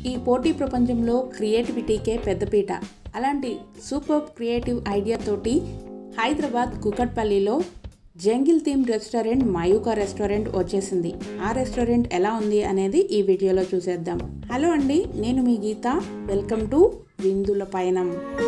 ఈ పోటీ ప్రపంచంలో క్రియేటివిటీకే పెద్దపీట. అలాంటి సూపర్ క్రియేటివ్ ఐడియా తోటి హైదరాబాద్ కుకట్పల్లిలో jungle theme restaurant Mayuka restaurant వచ్చేసింది. ఆ రెస్టారెంట్ ఎలా ఉంది అనేది ఈ వీడియోలో చూసేద్దాం. హలో అండి, నేను మీ గీత. వెల్కమ్ టు విందుల పయనం.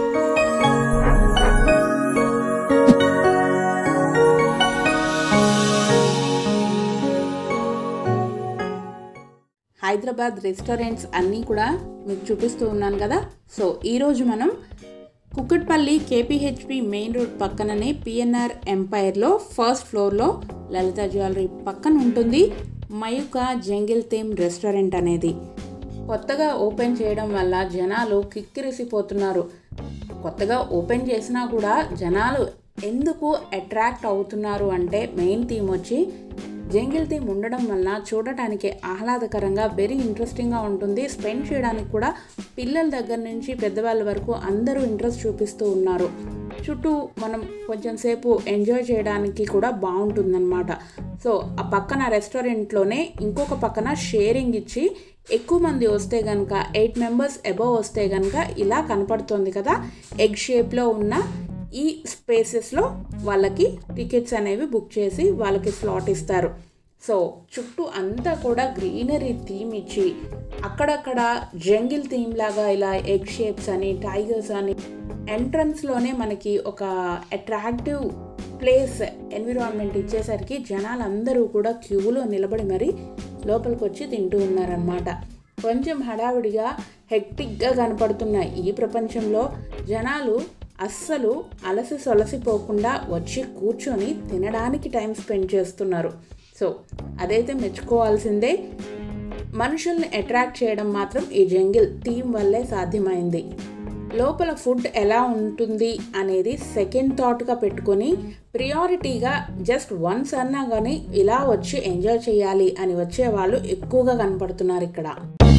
హైదరాబాద్ రెస్టారెంట్స్ అన్నీ కూడా మీకు చూపిస్తూ ఉన్నాను కదా. సో ఈరోజు మనం కుకట్పల్లి కేపీహెచ్పి మెయిన్ రోడ్ పక్కననే పిఎన్ఆర్ ఎంపైర్లో ఫస్ట్ ఫ్లోర్లో లలిత జ్యువెలరీ పక్కన ఉంటుంది మయూకా జంగిల్ థీమ్ రెస్టారెంట్ అనేది. కొత్తగా ఓపెన్ చేయడం వల్ల జనాలు కిక్కిరిసిపోతున్నారు. కొత్తగా ఓపెన్ చేసినా కూడా జనాలు ఎందుకు అట్రాక్ట్ అవుతున్నారు అంటే మెయిన్ థీమ్ వచ్చి జంగిల్ థీమ్ ఉండడం వల్ల చూడటానికి ఆహ్లాదకరంగా వెరీ ఇంట్రెస్టింగ్గా ఉంటుంది. స్పెండ్ చేయడానికి కూడా పిల్లల దగ్గర నుంచి పెద్దవాళ్ళ వరకు అందరూ ఇంట్రెస్ట్ చూపిస్తూ ఉన్నారు. చుట్టూ మనం కొంచెం సేపు ఎంజాయ్ చేయడానికి కూడా బాగుంటుందన్నమాట. సో ఆ పక్కన రెస్టారెంట్లోనే ఇంకొక పక్కన షేరింగ్ ఇచ్చి ఎక్కువ మంది వస్తే కనుక 8 మెంబర్స్ అబవ్ వస్తే కనుక ఇలా కనపడుతుంది కదా, ఎగ్ షేప్లో ఉన్న ఈ స్పేసెస్లో వాళ్ళకి టికెట్స్ అనేవి బుక్ చేసి వాళ్ళకి స్లాట్ ఇస్తారు. సో చుట్టూ అంతా కూడా గ్రీనరీ థీమ్ ఇచ్చి అక్కడక్కడ జంగిల్ థీమ్ లాగా ఇలా ఎగ్ షేప్స్ అని టైగర్స్ అని ఎంట్రన్స్లోనే మనకి ఒక అట్రాక్టివ్ ప్లేస్ ఎన్విరాన్మెంట్ ఇచ్చేసరికి జనాలందరూ కూడా క్యూలో నిలబడి మరీ లోపలికి వచ్చి తింటూ ఉన్నారనమాట. కొంచెం హడావిడిగా హెక్టిక్గా కనపడుతున్న ఈ ప్రపంచంలో జనాలు అస్సలు అలసి సొలసిపోకుండా వచ్చి కూర్చొని తినడానికి టైం స్పెండ్ చేస్తున్నారు. సో అదైతే మెచ్చుకోవాల్సిందే. మనుషుల్ని అట్రాక్ట్ చేయడం మాత్రం ఈ జంగిల్ థీమ్ వల్లే సాధ్యమైంది. లోపల ఫుడ్ ఎలా ఉంటుంది అనేది సెకండ్ థాట్గా పెట్టుకొని ప్రియారిటీగా జస్ట్ వన్స్ అన్నా కానీ ఇలా వచ్చి ఎంజాయ్ చేయాలి అని వచ్చే వాళ్ళు ఎక్కువగా కనపడుతున్నారు ఇక్కడ.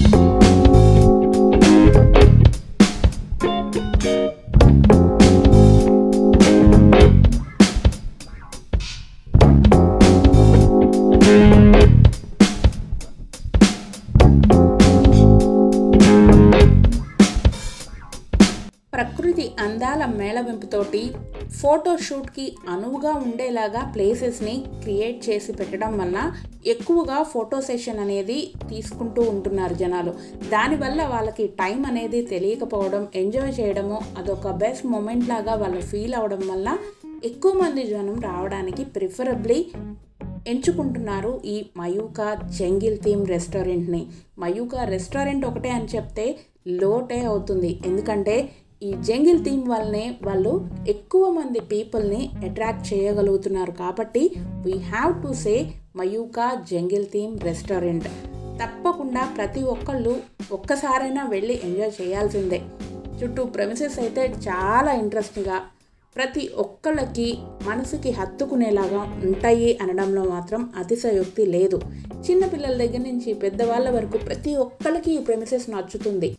ప్రకృతి అందాల మేళవింపుతోటి ఫోటోషూట్కి అనువుగా ఉండేలాగా ప్లేసెస్ని క్రియేట్ చేసి పెట్టడం వల్ల ఎక్కువగా ఫోటో సెషన్ అనేది తీసుకుంటూ ఉంటున్నారు జనాలు. దానివల్ల వాళ్ళకి టైం అనేది తెలియకపోవడం, ఎంజాయ్ చేయడము అదొక బెస్ట్ మూమెంట్ లాగా వాళ్ళు ఫీల్ అవడం వల్ల ఎక్కువ మంది జనం రావడానికి ప్రిఫరబ్లీ ఎంచుకుంటున్నారు ఈ మయూకా జంగిల్ థీమ్ రెస్టారెంట్ని. మయూకా రెస్టారెంట్ ఒకటే అని చెప్తే లోటే అవుతుంది. ఎందుకంటే ఈ జంగిల్ థీమ్ వల్లనే వాళ్ళు ఎక్కువ మంది పీపుల్ని అట్రాక్ట్ చేయగలుగుతున్నారు. కాబట్టి we have to say Mayuka jungle theme restaurant. తప్పకుండా ప్రతి ఒక్కళ్ళు ఒక్కసారైనా వెళ్ళి ఎంజాయ్ చేయాల్సిందే. చుట్టూ ప్రెమిసెస్ అయితే చాలా ఇంట్రెస్టింగ్గా ప్రతి ఒక్కళ్ళకి మనసుకి హత్తుకునేలాగా ఉంటాయి అనడంలో మాత్రం అతిశయోక్తి లేదు. చిన్నపిల్లల దగ్గర నుంచి పెద్దవాళ్ళ వరకు ప్రతి ఒక్కళ్ళకి ఈ ప్రెమిసెస్ నచ్చుతుంది.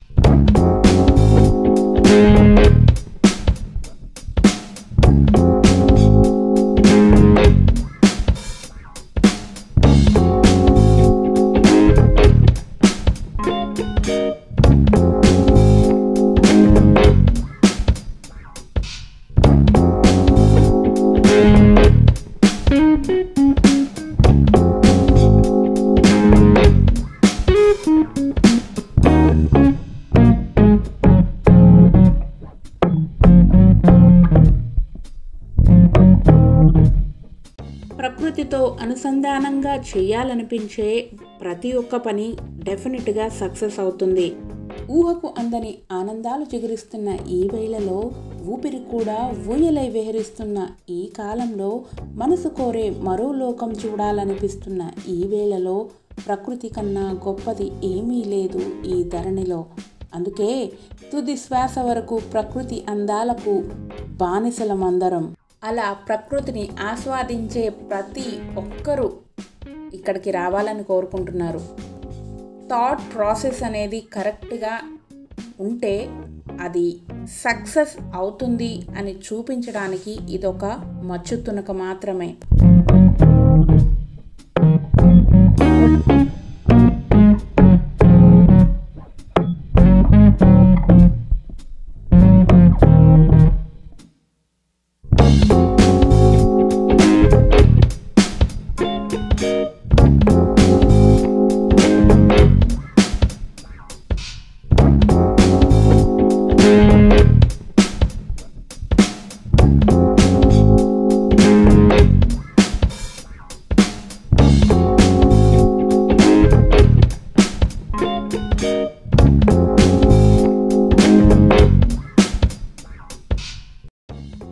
ప్రకృతితో అనుసంధానంగా చేయాలనిపించే ప్రతి ఒక్క పని డెఫినెట్గా సక్సెస్ అవుతుంది. ఊహకు అందని ఆనందాలు చిగురిస్తున్న ఈ వేళలో ఊపిరి కూడా ఊయలై విహరిస్తున్న ఈ కాలంలో మనసు కోరే మరో లోకం చూడాలనిపిస్తున్న ఈ వేళలో ప్రకృతి కన్నా గొప్పది ఏమీ లేదు ఈ ధరణిలో. అందుకే తుది శ్వాస వరకు ప్రకృతి అందాలకు బానిసలమందరం. అలా ప్రకృతిని ఆస్వాదించే ప్రతి ఒక్కరూ ఇక్కడికి రావాలని కోరుకుంటున్నారు. థాట్ ప్రాసెస్ అనేది కరెక్ట్గా ఉంటే అది సక్సెస్ అవుతుంది అని చూపించడానికి ఇదొక మచ్చు తునక మాత్రమే.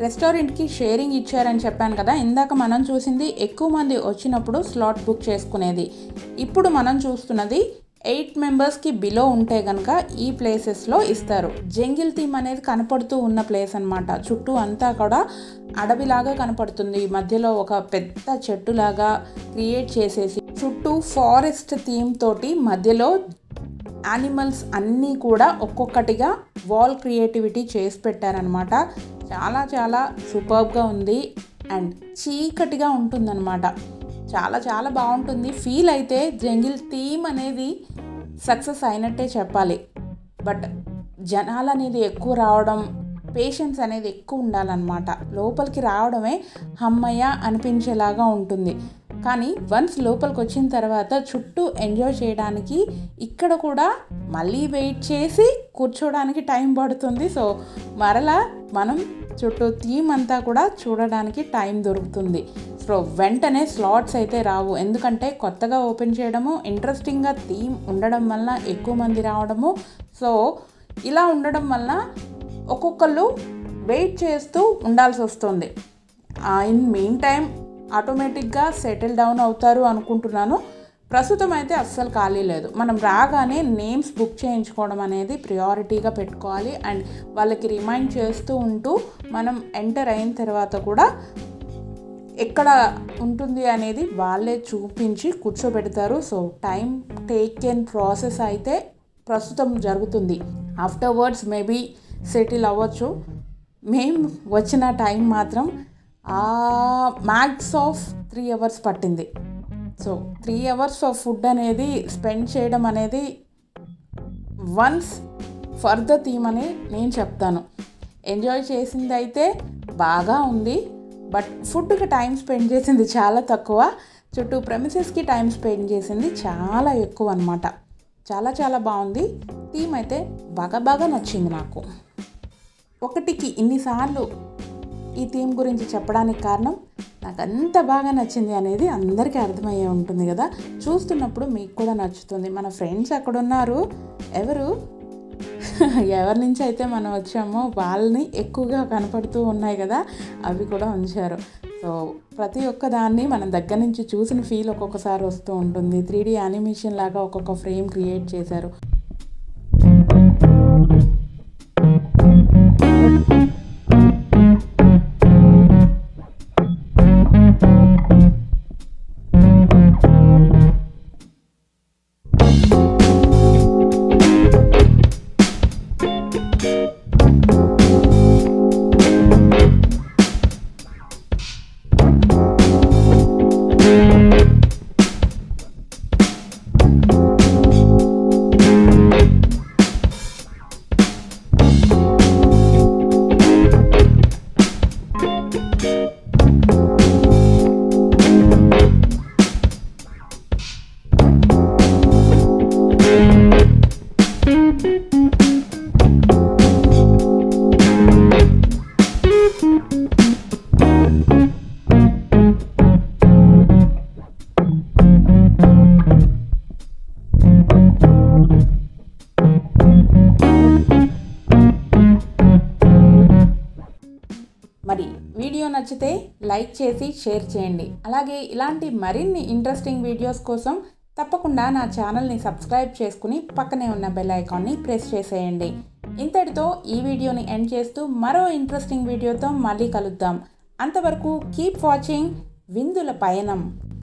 రెస్టారెంట్కి షేరింగ్ ఇచ్చారని చెప్పాను కదా. ఇందాక మనం చూసింది ఎక్కువ మంది వచ్చినప్పుడు స్లాట్ బుక్ చేసుకునేది. ఇప్పుడు మనం చూస్తున్నది 8 మెంబర్స్కి బిలో ఉంటే కనుక ఈ ప్లేసెస్లో ఇస్తారు. జంగిల్ థీమ్ అనేది కనపడుతూ ఉన్న ప్లేస్ అనమాట. చుట్టూ అంతా కూడా అడవిలాగా కనపడుతుంది. మధ్యలో ఒక పెద్ద చెట్టులాగా క్రియేట్ చేసేసి చుట్టూ ఫారెస్ట్ థీమ్ తోటి మధ్యలో యానిమల్స్ అన్నీ కూడా ఒక్కొక్కటిగా వాల్ క్రియేటివిటీ చేసి పెట్టారనమాట. చాలా చాలా సూపర్బ్గా ఉంది అండ్ చీకటిగా ఉంటుందన్నమాట. చాలా చాలా బాగుంటుంది. ఫీల్ అయితే జంగిల్ థీమ్ అనేది సక్సెస్ అయినట్టే చెప్పాలి. బట్ జనాలు అనేది ఎక్కువ రావడం, పేషెన్స్ అనేది ఎక్కువ ఉండాలన్నమాట. లోపలికి రావడమే హమ్మయ్య అనిపించేలాగా ఉంటుంది. కానీ వన్స్ లోపలికి వచ్చిన తర్వాత చుట్టూ ఎంజాయ్ చేయడానికి ఇక్కడ కూడా మళ్ళీ వెయిట్ చేసి కూర్చోడానికి టైం పడుతుంది. సో మరలా మనం చుట్టూ థీమ్ అంతా కూడా చూడడానికి టైం దొరుకుతుంది. సో వెంటనే స్లాట్స్ అయితే రావు. ఎందుకంటే కొత్తగా ఓపెన్ చేయడము, ఇంట్రెస్టింగ్గా థీమ్ ఉండడం వలన ఎక్కువ మంది రావడము. సో ఇలా ఉండడం వలన ఒక్కొక్కళ్ళు వెయిట్ చేస్తూ ఉండాల్సి వస్తుంది. ఇన్ మెయిన్ టైం ఆటోమేటిక్గా సెటిల్ డౌన్ అవుతారు అనుకుంటున్నాను. ప్రస్తుతం అయితే అస్సలు ఖాళీ లేదు. మనం రాగానే నేమ్స్ బుక్ చేయించుకోవడం అనేది ప్రియారిటీగా పెట్టుకోవాలి. అండ్ వాళ్ళకి రిమైండ్ చేస్తూ ఉంటూ మనం ఎంటర్ అయిన తర్వాత కూడా ఎక్కడ ఉంటుంది అనేది వాళ్ళే చూపించి కూర్చోబెడతారు. సో టైం టేకెన్ ప్రాసెస్ అయితే ప్రస్తుతం జరుగుతుంది. ఆఫ్టర్వర్డ్స్ మేబీ సెటిల్ అవ్వచ్చు. మేము వచ్చిన టైం మాత్రం మ్యాక్స్ ఆఫ్ 3 hours పట్టింది. సో 3 hours ఆఫ్ ఫుడ్ అనేది స్పెండ్ చేయడం అనేది వన్స్ ఫర్ ద థీమ్ అని నేను చెప్తాను. ఎంజాయ్ చేసింది అయితే బాగా ఉంది. బట్ ఫుడ్కి టైం స్పెండ్ చేసింది చాలా తక్కువ. చుట్టూ ప్రెమిసెస్కి టైం స్పెండ్ చేసింది చాలా ఎక్కువ అనమాట. చాలా చాలా బాగుంది. థీమ్ అయితే బాగా నచ్చింది నాకు. ఒకటికి ఇన్నిసార్లు ఈ థీమ్ గురించి చెప్పడానికి కారణం నాకు అంత బాగా నచ్చింది అనేది అందరికీ అర్థమయ్యే ఉంటుంది కదా. చూస్తున్నప్పుడు మీకు కూడా నచ్చుతుంది. మన ఫ్రెండ్స్ అక్కడ ఉన్నారు. ఎవరి నుంచి అయితే మనం వచ్చామో వాళ్ళని ఎక్కువగా కనపడుతూ ఉన్నాయి కదా, అవి కూడా ఉంచారు. సో ప్రతి ఒక్క దాన్ని మనం దగ్గర నుంచి చూసిన ఫీల్ ఒక్కొక్కసారి వస్తూ ఉంటుంది. 3D యానిమేషన్ లాగా ఒక్కొక్క ఫ్రేమ్ క్రియేట్ చేశారు. మరి వీడియో నచ్చితే లైక్ చేసి షేర్ చేయండి. అలాగే ఇలాంటి మరిన్ని ఇంట్రెస్టింగ్ వీడియోస్ కోసం తప్పకుండా నా ఛానల్ని సబ్స్క్రైబ్ చేసుకుని పక్కనే ఉన్న బెల్ ఐకాన్ని ప్రెస్ చేసేయండి. ఇంతటితో ఈ వీడియోని ఎండ్ చేస్తూ మరో ఇంట్రెస్టింగ్ వీడియోతో మళ్ళీ కలుద్దాం. అంతవరకు కీప్ వాచింగ్ విందుల పయనం.